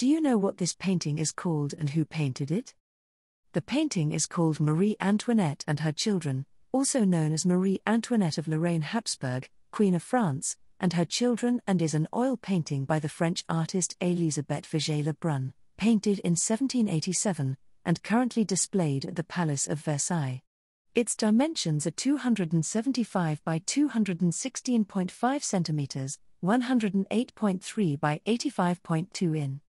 Do you know what this painting is called and who painted it? The painting is called Marie Antoinette and Her Children, also known as Marie Antoinette of Lorraine-Habsburg, Queen of France, and Her Children, and is an oil painting by the French artist Élisabeth Vigée Le Brun, painted in 1787, and currently displayed at the Palace of Versailles. Its dimensions are 275 by 216.5 centimeters, 108.3 by 85.2 in.